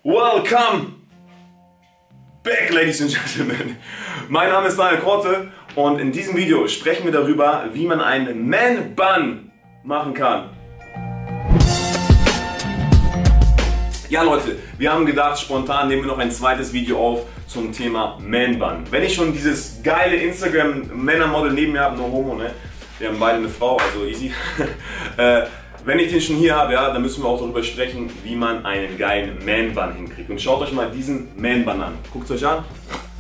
Welcome back, ladies and gentlemen. Mein Name ist Daniel Korte und in diesem Video sprechen wir darüber, wie man einen Man-Bun machen kann. Ja Leute, wir haben gedacht, spontan nehmen wir noch ein zweites Video auf zum Thema Man-Bun. Wenn ich schon dieses geile Instagram-Männermodel neben mir habe, no homo, ne? Wir haben beide eine Frau, also easy. Wenn ich den schon hier habe, ja, dann müssen wir auch darüber sprechen, wie man einen geilen Man-Bun hinkriegt. Und schaut euch mal diesen Man-Bun an. Guckt es euch an.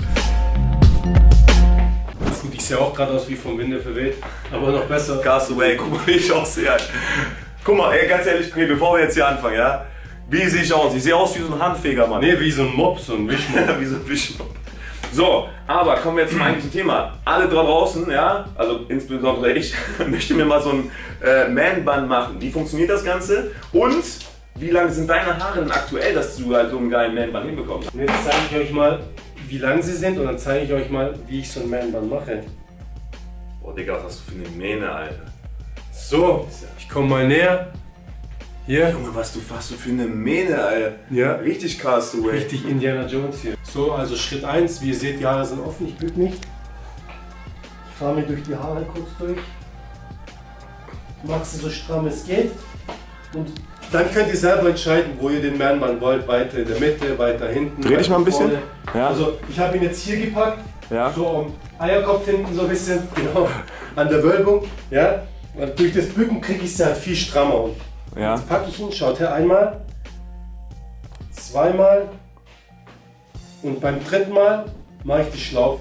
Gut, ich sehe auch gerade aus wie vom Winde verweht, aber noch besser. Castaway, guck mal, wie ich aussehe. Guck mal, ey, ganz ehrlich, okay, bevor wir jetzt hier anfangen, ja. Wie sehe ich aus? Ich sehe aus wie so ein Handfeger, Mann. Nee, wie so ein Mob, so ein Wischmob. Wie so ein Wischmob. So, aber kommen wir jetzt zum eigentlichen Thema. Alle da draußen, ja, also insbesondere ich, möchte mir mal so einen Man-Bun machen. Wie funktioniert das Ganze? Und wie lang sind deine Haare denn aktuell, dass du halt so einen geilen Man-Bun hinbekommst? Und jetzt zeige ich euch mal, wie lang sie sind und dann zeige ich euch mal, wie ich so einen Man-Bun mache. Boah, Digga, was hast du für eine Mähne, Alter? So, ich komme mal näher. Hier. Junge, was hast du für eine Mähne, Alter? Ja. Richtig Castaway. Richtig Indiana Jones hier. So, also Schritt 1, wie ihr seht, die Haare sind offen, ich bück mich. Ich fahre mir durch die Haare kurz durch. Mach sie so stramm es geht. Und dann könnt ihr selber entscheiden, wo ihr den Man-Bun wollt. Weiter in der Mitte, weiter hinten. Dreh dich mal ein bisschen. Ja. Also ich habe ihn jetzt hier gepackt. Ja. So am Eierkopf hinten so ein bisschen, genau, an der Wölbung. Ja. Und durch das Bücken kriege ich es halt viel strammer. Und Ja. jetzt packe ich ihn, schaut her, einmal, zweimal und beim dritten Mal mache ich die Schlaufe.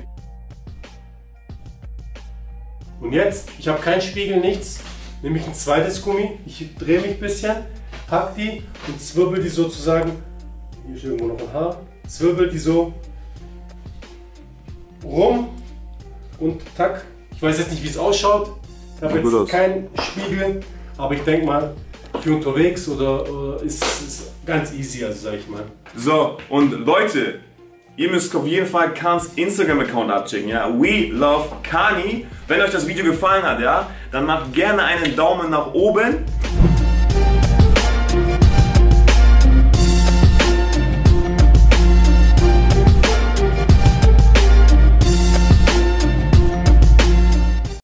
Und jetzt, ich habe keinen Spiegel, nichts, nehme ich ein zweites Gummi, ich drehe mich ein bisschen, pack die und zwirbel die sozusagen, hier ist irgendwo noch ein Haar, zwirbel die so rum und tack. Ich weiß jetzt nicht, wie es ausschaut, ich habe jetzt keinen Spiegel, aber ich denke mal, für unterwegs oder ist ganz easy, also sag ich mal. So, und Leute, ihr müsst auf jeden Fall Khans Instagram-Account abchecken, ja. We love Khani. Wenn euch das Video gefallen hat, ja, dann macht gerne einen Daumen nach oben.